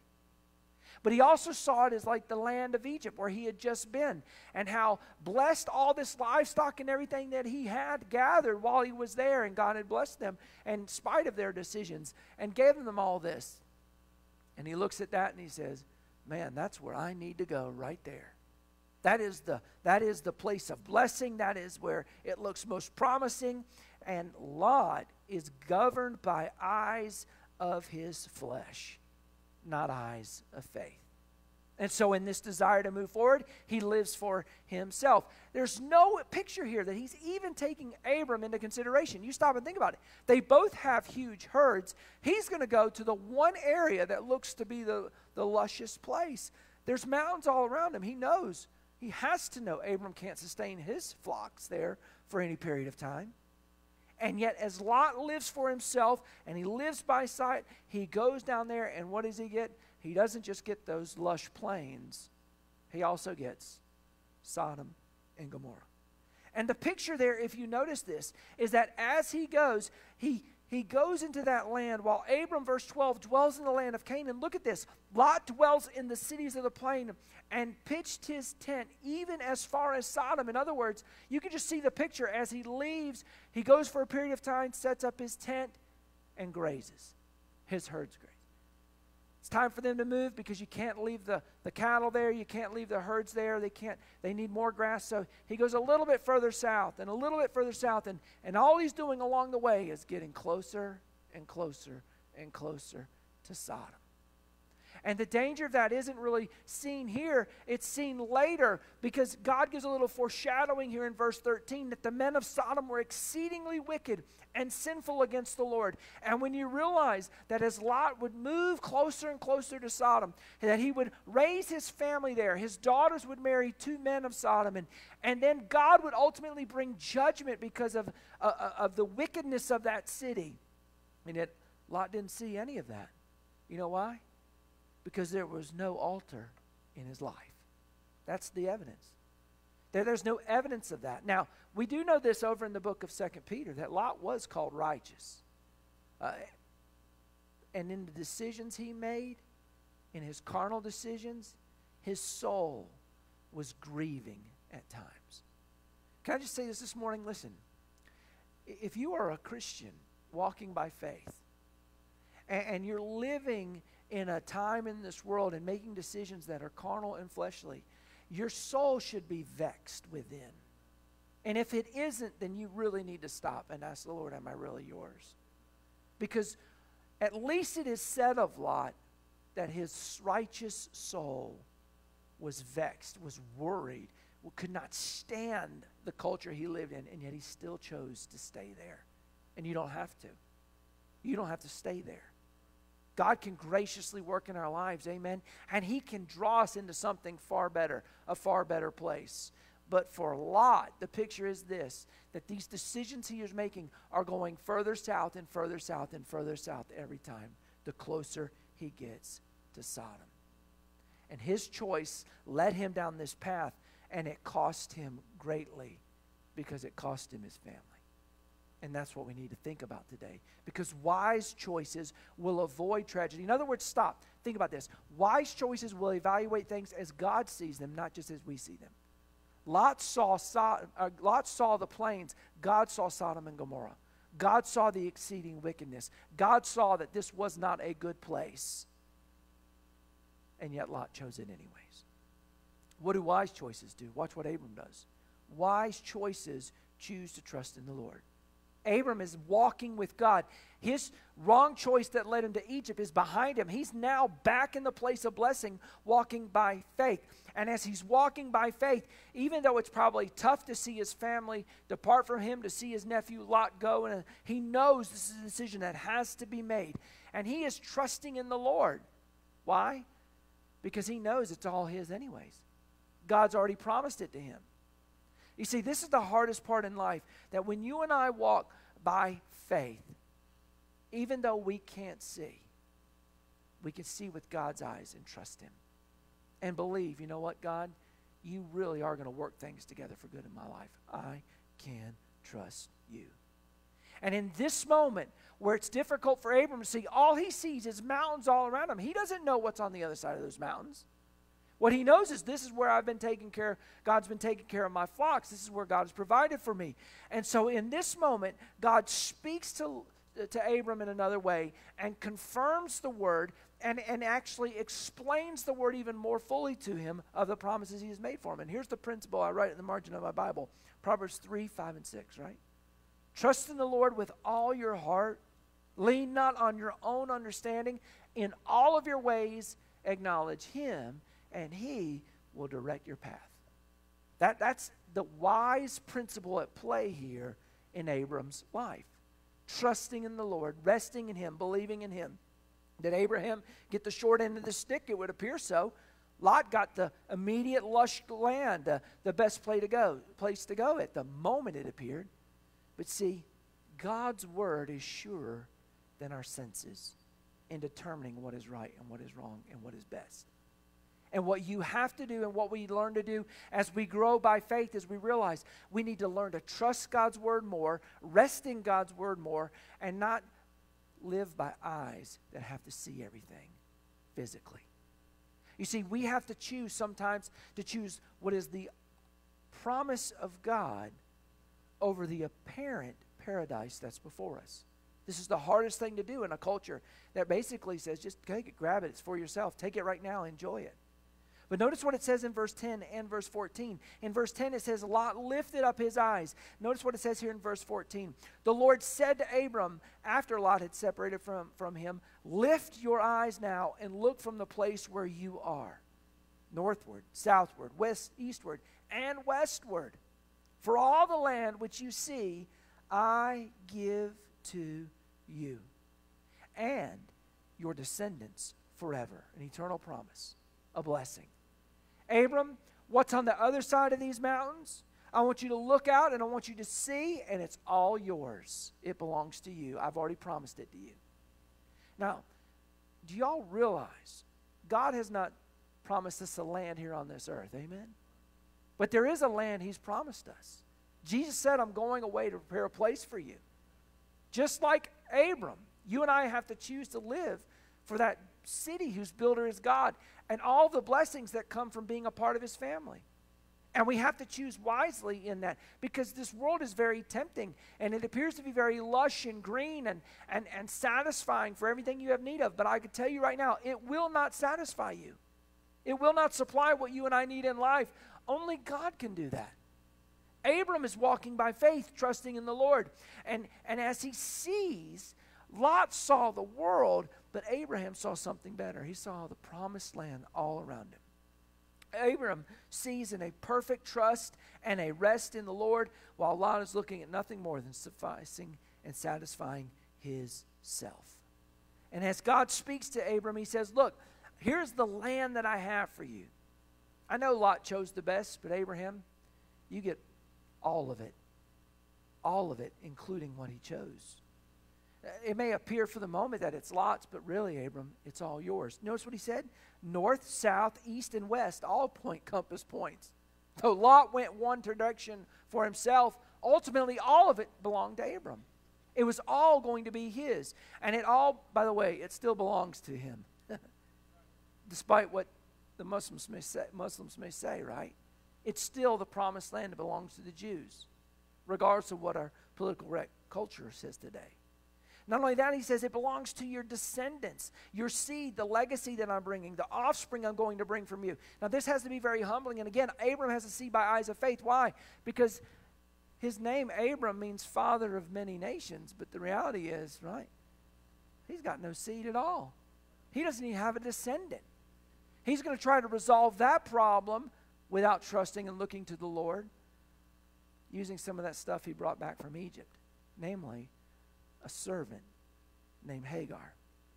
But he also saw it as like the land of Egypt where he had just been, and how blessed all this livestock and everything that he had gathered while he was there, and God had blessed them in spite of their decisions and gave them all this. And he looks at that and he says, man, that's where I need to go, right there. That is the place of blessing. That is where it looks most promising. And Lot is governed by eyes of his flesh, not eyes of faith. And so in this desire to move forward, he lives for himself. There's no picture here that he's even taking Abram into consideration. You stop and think about it. They both have huge herds. He's going to go to the one area that looks to be the luscious place. There's mountains all around him. He knows. He has to know Abram can't sustain his flocks there for any period of time. And yet as Lot lives for himself and he lives by sight, he goes down there, and what does he get? He doesn't just get those lush plains. He also gets Sodom and Gomorrah. And the picture there, if you notice this, is that as he goes, he goes into that land while Abram, verse 12, dwells in the land of Canaan. Look at this. Lot dwells in the cities of the plain and pitched his tent even as far as Sodom. In other words, you can just see the picture. As he leaves, he goes for a period of time, sets up his tent, and grazes. His herds graze. It's time for them to move because you can't leave the cattle there. You can't leave the herds there. They need more grass. So he goes a little bit further south and a little bit further south. And all he's doing along the way is getting closer and closer and closer to Sodom. And the danger of that isn't really seen here. It's seen later, because God gives a little foreshadowing here in verse 13 that the men of Sodom were exceedingly wicked and sinful against the Lord. And when you realize that as Lot would move closer and closer to Sodom, that he would raise his family there, his daughters would marry two men of Sodom, and then God would ultimately bring judgment because of the wickedness of that city. And yet Lot didn't see any of that. You know why? Because there was no altar in his life. That's the evidence. There's no evidence of that. Now, we do know this over in the book of 2 Peter, that Lot was called righteous. And in the decisions he made, in his carnal decisions, his soul was grieving at times. Can I just say this morning? Listen, if you are a Christian walking by faith, and you're living in a time in this world and making decisions that are carnal and fleshly, your soul should be vexed within. And if it isn't, then you really need to stop and ask the Lord, am I really yours? Because at least it is said of Lot that his righteous soul was vexed, was worried, could not stand the culture he lived in, and yet he still chose to stay there. And you don't have to. You don't have to stay there. God can graciously work in our lives, amen? And He can draw us into something far better, a far better place. But for Lot, the picture is this, that these decisions he is making are going further south and further south and further south every time, the closer he gets to Sodom. And his choice led him down this path, and it cost him greatly because it cost him his family. And that's what we need to think about today, because wise choices will avoid tragedy. In other words, stop. Think about this. Wise choices will evaluate things as God sees them, not just as we see them. Lot saw the plains. God saw Sodom and Gomorrah. God saw the exceeding wickedness. God saw that this was not a good place. And yet Lot chose it anyways. What do wise choices do? Watch what Abram does. Wise choices choose to trust in the Lord. Abram is walking with God. His wrong choice that led him to Egypt is behind him. He's now back in the place of blessing, walking by faith. And as he's walking by faith, even though it's probably tough to see his family depart from him, to see his nephew Lot go, and he knows this is a decision that has to be made. And he is trusting in the Lord. Why? Because he knows it's all his anyways. God's already promised it to him. You see, this is the hardest part in life, that when you and I walk by faith, even though we can't see, we can see with God's eyes and trust him. And believe, you know what, God? You really are going to work things together for good in my life. I can trust you. And in this moment, where it's difficult for Abram to see, all he sees is mountains all around him. He doesn't know what's on the other side of those mountains. What he knows is, this is where I've been taking care, God's been taking care of my flocks. This is where God has provided for me. And so in this moment, God speaks to Abram in another way and confirms the word and actually explains the word even more fully to him of the promises he has made for him. And here's the principle I write in the margin of my Bible. Proverbs 3, 5, and 6, right? Trust in the Lord with all your heart. Lean not on your own understanding. In all of your ways, acknowledge him, and he will direct your path. That's the wise principle at play here in Abram's life. Trusting in the Lord, resting in him, believing in him. Did Abraham get the short end of the stick? It would appear so. Lot got the immediate lush land, the best place to go at the moment it appeared. But see, God's word is surer than our senses in determining what is right and what is wrong and what is best. And what you have to do and what we learn to do as we grow by faith is we realize we need to learn to trust God's word more, rest in God's word more, and not live by eyes that have to see everything physically. You see, we have to choose sometimes to choose what is the promise of God over the apparent paradise that's before us. This is the hardest thing to do in a culture that basically says, just take it, grab it, it's for yourself. Take it right now, enjoy it. But notice what it says in verse 10 and verse 14. In verse 10 it says, Lot lifted up his eyes. Notice what it says here in verse 14. The Lord said to Abram, after Lot had separated from him, lift your eyes now and look from the place where you are, northward, southward, west, eastward, and westward. For all the land which you see, I give to you and your descendants forever. An eternal promise, a blessing. Abram, what's on the other side of these mountains? I want you to look out and I want you to see, and it's all yours. It belongs to you. I've already promised it to you. Now, do y'all realize God has not promised us a land here on this earth? Amen? But there is a land he's promised us. Jesus said, I'm going away to prepare a place for you. Just like Abram, you and I have to choose to live for that city whose builder is God and all the blessings that come from being a part of his family. And we have to choose wisely in that, because this world is very tempting and it appears to be very lush and green and satisfying for everything you have need of. But I can tell you right now, it will not satisfy you. It will not supply what you and I need in life. Only God can do that. Abram is walking by faith, trusting in the Lord. And as he sees, Lot saw the world, but Abraham saw something better. He saw the promised land all around him. Abram sees in a perfect trust and a rest in the Lord, while Lot is looking at nothing more than sufficing and satisfying his self. And as God speaks to Abram, he says, look, here's the land that I have for you. I know Lot chose the best, but Abraham, You get all of it. All of it, including what he chose. It may appear for the moment that it's Lot's, but really, Abram, it's all yours. Notice what he said? North, south, east, and west all point compass points. Though Lot went one direction for himself, ultimately all of it belonged to Abram. It was all going to be his. And it all, by the way, it still belongs to him. Despite what the Muslims may say, right? It's still the promised land that belongs to the Jews, regardless of what our political culture says today. Not only that, he says it belongs to your descendants, your seed, the legacy that I'm bringing, the offspring I'm going to bring from you. Now, this has to be very humbling. And again, Abram has to see by eyes of faith. Why? Because his name, Abram, means father of many nations. But the reality is, right, he's got no seed at all. He doesn't even have a descendant. He's going to try to resolve that problem without trusting and looking to the Lord, using some of that stuff he brought back from Egypt, namely a servant named Hagar.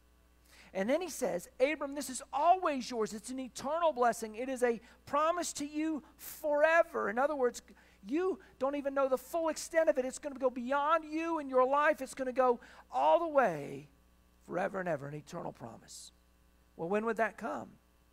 And then he says, Abram, this is always yours. It's an eternal blessing. It is a promise to you forever. In other words, you don't even know the full extent of it. It's going to go beyond you and your life. It's going to go all the way forever and ever, an eternal promise. Well, when would that come?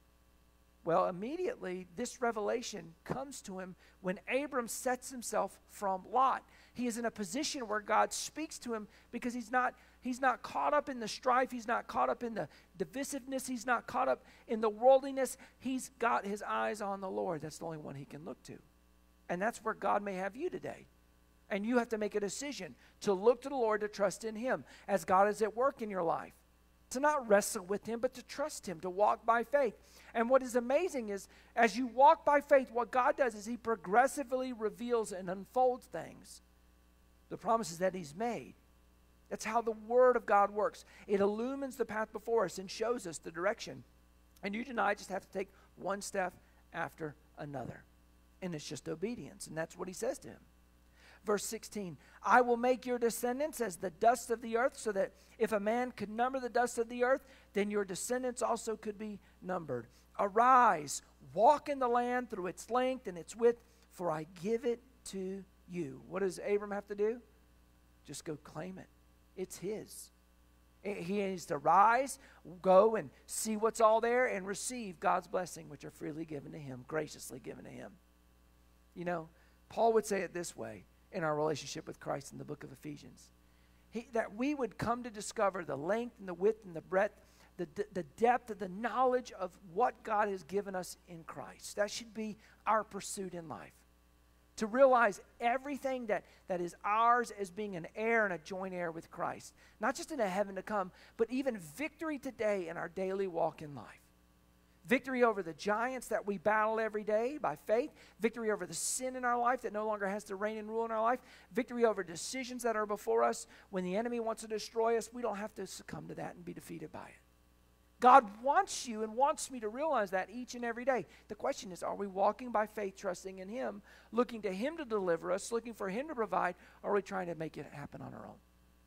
Well, immediately, this revelation comes to him when Abram sets himself from Lot. He is in a position where God speaks to him because he's not caught up in the strife. He's not caught up in the divisiveness. He's not caught up in the worldliness. He's got his eyes on the Lord. That's the only one he can look to. And that's where God may have you today. And you have to make a decision to look to the Lord, to trust in him as God is at work in your life. To not wrestle with him, but to trust him, to walk by faith. And what is amazing is, as you walk by faith, what God does is he progressively reveals and unfolds things, the promises that he's made. That's how the Word of God works. It illumines the path before us and shows us the direction. And you and I just have to take one step after another. And it's just obedience. And that's what he says to him. Verse 16, I will make your descendants as the dust of the earth, so that if a man could number the dust of the earth, then your descendants also could be numbered. Arise, walk in the land through its length and its width, for I give it to you. What does Abram have to do? Just go claim it. It's his. He needs to rise, go and see what's all there, and receive God's blessing, which are freely given to him, graciously given to him. You know, Paul would say it this way in our relationship with Christ in the book of Ephesians. That we would come to discover the length and the width and the breadth, the depth of the knowledge of what God has given us in Christ. That should be our pursuit in life. To realize everything that is ours as being an heir and a joint heir with Christ. Not just in a heaven to come, but even victory today in our daily walk in life. Victory over the giants that we battle every day by faith. Victory over the sin in our life that no longer has to reign and rule in our life. Victory over decisions that are before us. When the enemy wants to destroy us, we don't have to succumb to that and be defeated by it. God wants you and wants me to realize that each and every day. The question is, are we walking by faith, trusting in him, looking to him to deliver us, looking for him to provide, or are we trying to make it happen on our own?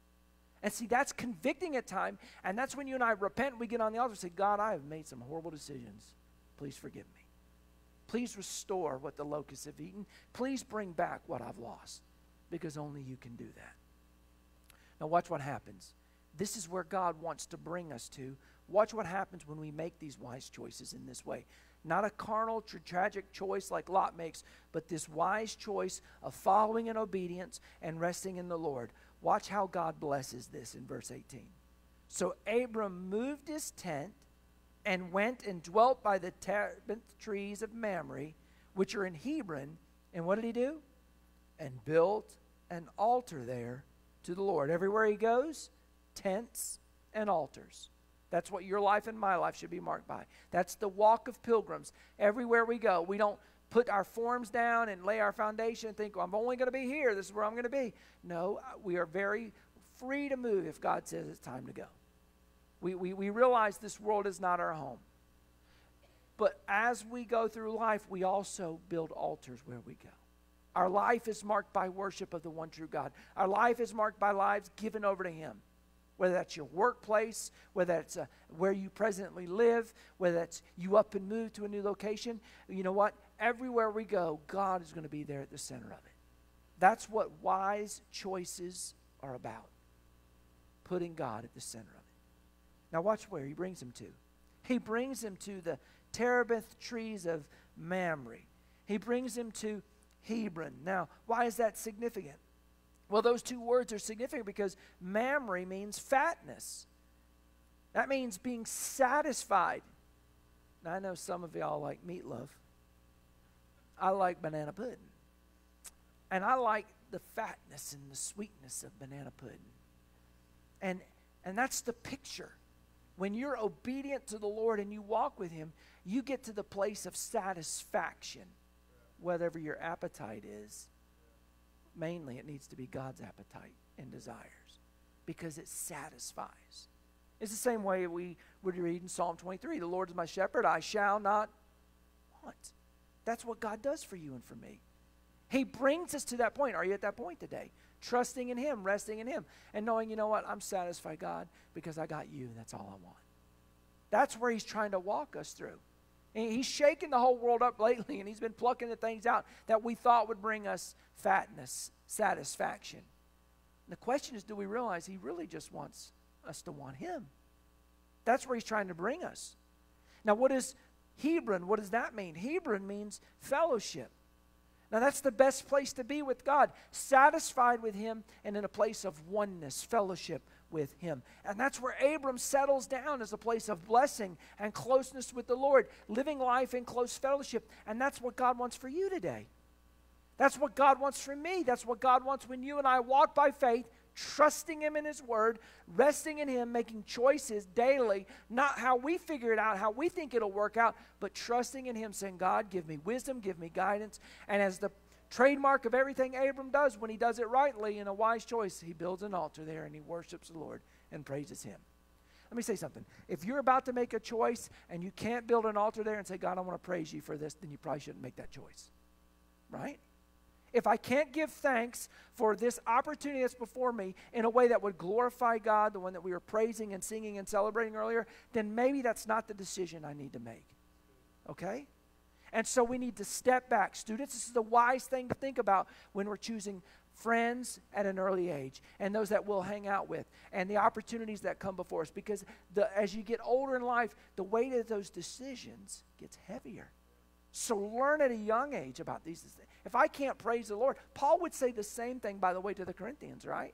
And see, that's convicting at times, and that's when you and I repent, we get on the altar and say, God, I have made some horrible decisions. Please forgive me. Please restore what the locusts have eaten. Please bring back what I've lost, because only you can do that. Now watch what happens. This is where God wants to bring us to. Watch what happens when we make these wise choices in this way. Not a carnal, tragic choice like Lot makes, but this wise choice of following in obedience and resting in the Lord. Watch how God blesses this in verse 18. So Abram moved his tent and went and dwelt by the terebinth trees of Mamre, which are in Hebron. And what did he do? And built an altar there to the Lord. Everywhere he goes, tents and altars. That's what your life and my life should be marked by. That's the walk of pilgrims. Everywhere we go, we don't put our forms down and lay our foundation and think, well, I'm only going to be here. This is where I'm going to be. No, we are very free to move if God says it's time to go. We realize this world is not our home. But as we go through life, we also build altars where we go. Our life is marked by worship of the one true God. Our life is marked by lives given over to him. whether that's your workplace, whether that's where you presently live, whether that's you up and move to a new location. You know what? Everywhere we go, God is going to be there at the center of it. That's what wise choices are about. Putting God at the center of it. Now watch where he brings him to. He brings him to the terebinth trees of Mamre. He brings him to Hebron. Now, why is that significant? Well, those two words are significant because Mamre means fatness. That means being satisfied. Now, I know some of y'all like meatloaf. I like banana pudding. And I like the fatness and the sweetness of banana pudding. And that's the picture. When you're obedient to the Lord and you walk with him, you get to the place of satisfaction, whatever your appetite is. Mainly, it needs to be God's appetite and desires because it satisfies. It's the same way we would read in Psalm 23, the Lord is my shepherd, I shall not want. That's what God does for you and for me. He brings us to that point. Are you at that point today? Trusting in him, resting in him, and knowing, you know what, I'm satisfied, God, because I got you. That's all I want. That's where he's trying to walk us through. And he's shaking the whole world up lately, and he's been plucking the things out that we thought would bring us fatness, satisfaction. And the question is, do we realize he really just wants us to want him? That's where he's trying to bring us. Now, what is Hebron? What does that mean? Hebron means fellowship. Now, that's the best place to be with God, satisfied with him and in a place of oneness, fellowship with him. And that's where Abram settles down, as a place of blessing and closeness with the Lord, living life in close fellowship. And that's what God wants for you today. That's what God wants for me. That's what God wants when you and I walk by faith, trusting him in his word, resting in him, making choices daily, not how we figure it out, how we think it'll work out, but trusting in him, saying, God, give me wisdom, give me guidance. And as the trademark of everything Abram does, when he does it rightly in a wise choice, he builds an altar there and he worships the Lord and praises him. Let me say something. If you're about to make a choice and you can't build an altar there and say, God, I want to praise you for this, then you probably shouldn't make that choice. Right? If I can't give thanks for this opportunity that's before me in a way that would glorify God, the one that we were praising and singing and celebrating earlier, then maybe that's not the decision I need to make. Okay? And so we need to step back. Students, this is the wise thing to think about when we're choosing friends at an early age and those that we'll hang out with and the opportunities that come before us. Because as you get older in life, the weight of those decisions gets heavier. So learn at a young age about these things. If I can't praise the Lord, Paul would say the same thing, by the way, to the Corinthians, right?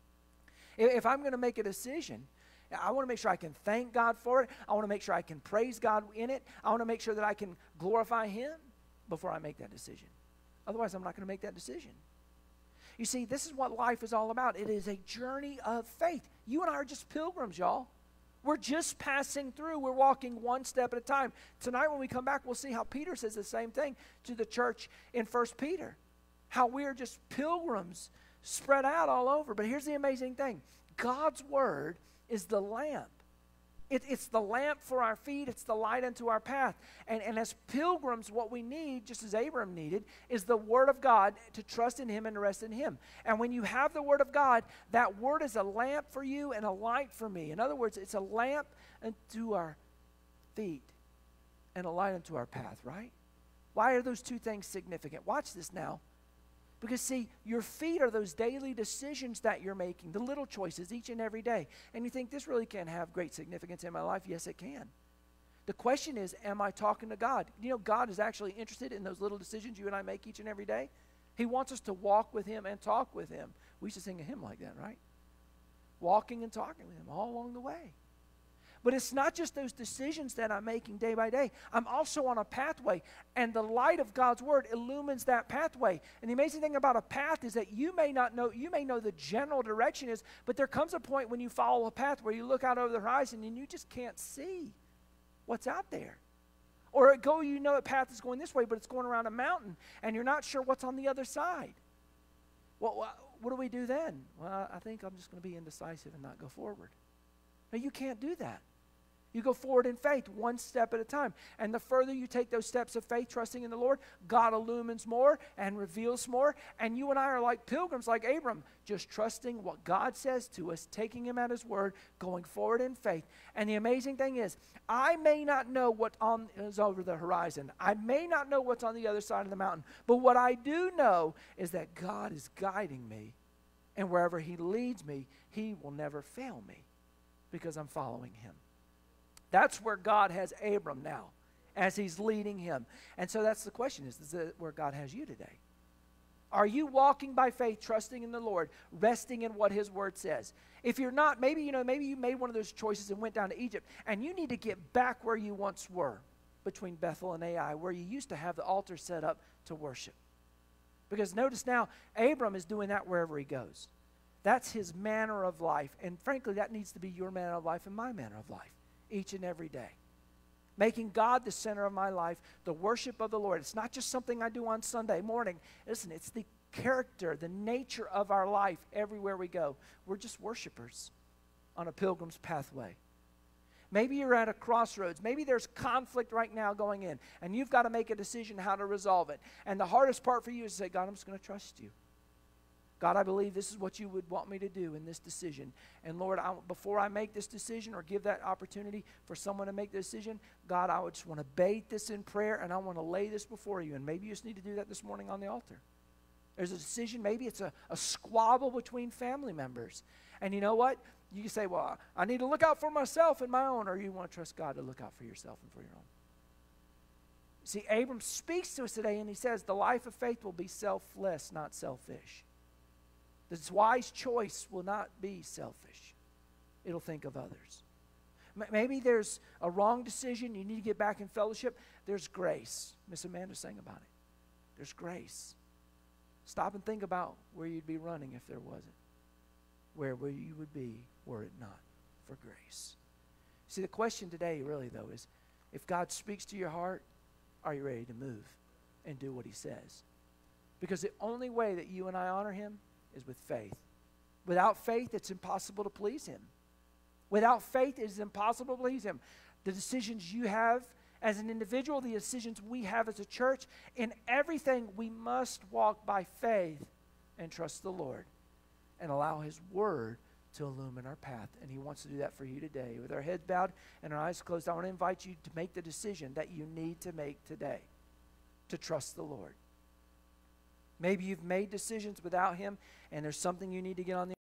If I'm going to make a decision, I want to make sure I can thank God for it. I want to make sure I can praise God in it. I want to make sure that I can glorify him before I make that decision. Otherwise, I'm not going to make that decision. You see, this is what life is all about. It is a journey of faith. You and I are just pilgrims, y'all. We're just passing through. We're walking one step at a time. Tonight when we come back, we'll see how Peter says the same thing to the church in 1 Peter. How we're just pilgrims spread out all over. But here's the amazing thing. God's word is the lamp. It's the lamp for our feet. It's the light unto our path. And as pilgrims, what we need, just as Abram needed, is the word of God to trust in him and to rest in him. And when you have the word of God, that word is a lamp for you and a light for me. In other words, it's a lamp unto our feet and a light unto our path, right? Why are those two things significant? Watch this now. Because, see, your feet are those daily decisions that you're making, the little choices each and every day. And you think, this really can't have great significance in my life. Yes, it can. The question is, am I talking to God? You know, God is actually interested in those little decisions you and I make each and every day. He wants us to walk with him and talk with him. We used to sing a hymn like that, right? Walking and talking with him all along the way. But it's not just those decisions that I'm making day by day. I'm also on a pathway, and the light of God's word illumines that pathway. And the amazing thing about a path is that you may know the general direction is, but there comes a point when you follow a path where you look out over the horizon and you just can't see what's out there. Or you know a path is going this way, but it's going around a mountain, and you're not sure what's on the other side. Well, what do we do then? Well, I think I'm just going to be indecisive and not go forward. No, you can't do that. You go forward in faith one step at a time. And the further you take those steps of faith, trusting in the Lord, God illumines more and reveals more. And you and I are like pilgrims, like Abram, just trusting what God says to us, taking him at his word, going forward in faith. And the amazing thing is, I may not know what is over the horizon. I may not know what's on the other side of the mountain. But what I do know is that God is guiding me. And wherever he leads me, he will never fail me because I'm following him. That's where God has Abram now, as he's leading him. And so that's the question, is that where God has you today? Are you walking by faith, trusting in the Lord, resting in what his word says? If you're not, maybe you made one of those choices and went down to Egypt, and you need to get back where you once were, between Bethel and Ai, where you used to have the altar set up to worship. Because notice now, Abram is doing that wherever he goes. That's his manner of life. And frankly, that needs to be your manner of life and my manner of life. Each and every day. Making God the center of my life, the worship of the Lord. It's not just something I do on Sunday morning. Listen, it's the character, the nature of our life everywhere we go. We're just worshipers on a pilgrim's pathway. Maybe you're at a crossroads. Maybe there's conflict right now going in, and you've got to make a decision how to resolve it. And the hardest part for you is to say, God, I'm just going to trust you. God, I believe this is what you would want me to do in this decision. And Lord, before I make this decision or give that opportunity for someone to make the decision, God, I would just want to bathe this in prayer, and I want to lay this before you. And maybe you just need to do that this morning on the altar. There's a decision, maybe it's a squabble between family members. And you know what? You can say, well, I need to look out for myself and my own, or you want to trust God to look out for yourself and for your own. See, Abram speaks to us today, and he says the life of faith will be selfless, not selfish. This wise choice will not be selfish. It'll think of others. Maybe there's a wrong decision. You need to get back in fellowship. There's grace. Miss Amanda sang about it. There's grace. Stop and think about where you'd be running if there wasn't. Where you would be were it not for grace. See, the question today really, though, is if God speaks to your heart, are you ready to move and do what he says? Because the only way that you and I honor him is with faith. Without faith, it's impossible to please him. Without faith, it is impossible to please him. The decisions you have as an individual, the decisions we have as a church, in everything we must walk by faith and trust the Lord and allow his word to illumine our path. And he wants to do that for you today. With our heads bowed and our eyes closed, I want to invite you to make the decision that you need to make today to trust the Lord. Maybe you've made decisions without him, and there's something you need to get on the